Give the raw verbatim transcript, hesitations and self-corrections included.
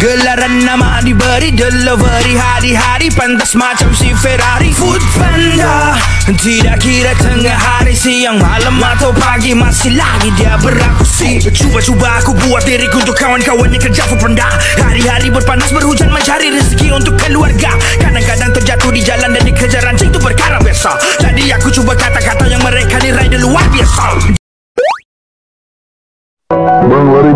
Gelaran nama diberi delivery hari-hari, pantas macam si Ferrari. Food Panda, tidak kira tengah hari, siang, malam atau pagi, masih lagi dia beraksi. Cuba-cuba aku buat diriku untuk kawan-kawan yang kerja Food Panda. Hari-hari berpanas berhujan mencari rezeki untuk keluarga. Kadang-kadang terjatuh di jalan dan dikejar anjing, itu perkara biasa. Jadi aku cuba kata-kata yang mereka nilai luar biasa. Bang, lari